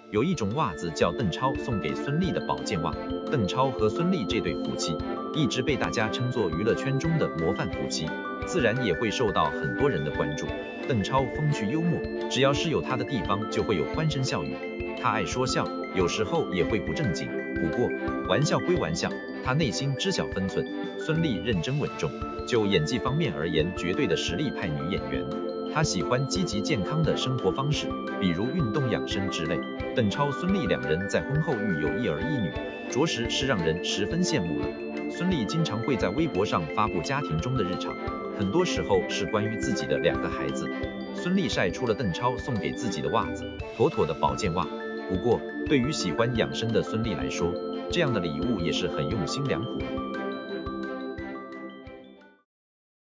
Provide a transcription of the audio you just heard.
有一种袜子叫邓超送给孙俪的保健袜。邓超和孙俪这对夫妻一直被大家称作娱乐圈中的模范夫妻，自然也会受到很多人的关注。邓超风趣幽默，只要是有他的地方就会有欢声笑语。他爱说笑，有时候也会不正经，不过玩笑归玩笑，他内心知晓分寸。孙俪认真稳重，就演技方面而言，绝对的实力派女演员。她喜欢积极健康的生活方式，比如运动养生之类。邓超、孙俪两人在婚后育有一儿一女，着实是让人十分羡慕了。孙俪经常会在微博上发布家庭中的日常，很多时候是关于自己的2个孩子。孙俪晒出了邓超送给自己的袜子，妥妥的保健袜。不过，对于喜欢养生的孙俪来说，这样的礼物也是很用心良苦。